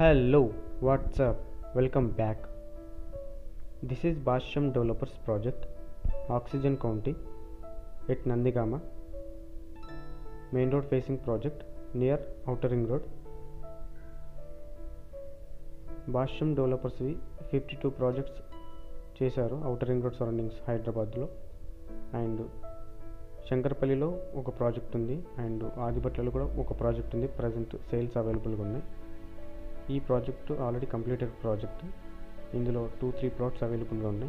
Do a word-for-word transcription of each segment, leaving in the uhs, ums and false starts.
Hello, what's up? Welcome back. This is Basham Developers Project, Oxygen County at Nandigama, main road facing project near Outer Ring Road. Basham Developers వి fifty two projects చేశారు outer ring road surroundings హైదరాబాద్లో. And శంకరపల్లిలో ఒక project ఉంది, and ఆదిబట్లలో కూడా ఒక project ఉంది. Present sales అవైలబుల్గా ఉన్నాయి. ఈ ప్రాజెక్టు ఆల్రెడీ కంప్లీటెడ్ ప్రాజెక్ట్. ఇందులో టూ త్రీ ప్లాట్స్ అవైలబుల్గా ఉన్నాయి.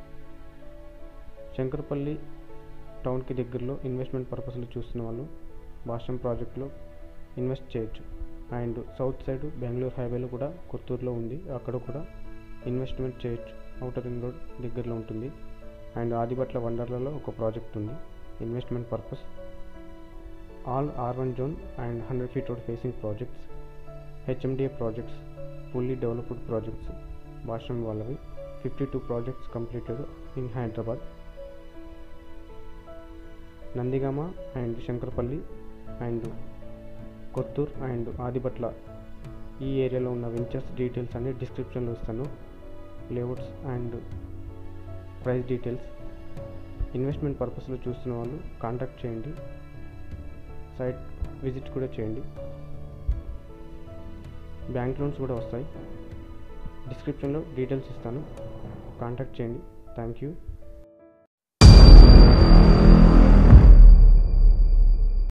శంకరపల్లి టౌన్కి దగ్గరలో ఇన్వెస్ట్మెంట్ పర్పస్లో చూస్తున్న వాళ్ళు భాష్యం ప్రాజెక్టులో ఇన్వెస్ట్ చేయొచ్చు. అండ్ సౌత్ సైడ్ బెంగళూరు హైవేలో కూడా కొత్తూరులో ఉంది, అక్కడ కూడా ఇన్వెస్ట్మెంట్ చేయొచ్చు. అవుటర్ రింగ్ రోడ్ దగ్గరలో ఉంటుంది. అండ్ ఆదిబట్ల వండర్లలో ఒక ప్రాజెక్ట్ ఉంది investment purpose. All R one zone and hundred feet road facing projects, HMDA projects, fully developed projects Bhashyam వాళ్ళవి. Fifty two projects completed in Hyderabad. Nandigama and Shankarpalli and Kothur and Adibatla ఈ ఏరియాలో ఉన్న ventures details అన్ని డిస్క్రిప్షన్లో ఇస్తాను. Layouts and price details. Investment పర్పస్లో చూస్తున్న వాళ్ళు కాంటాక్ట్ చేయండి, సైట్ విజిట్ కూడా చేయండి. బ్యాంక్ లోన్స్ కూడా వస్తాయి. డిస్క్రిప్షన్లో డీటెయిల్స్ ఇస్తాను, కాంటాక్ట్ చేయండి. Thank you.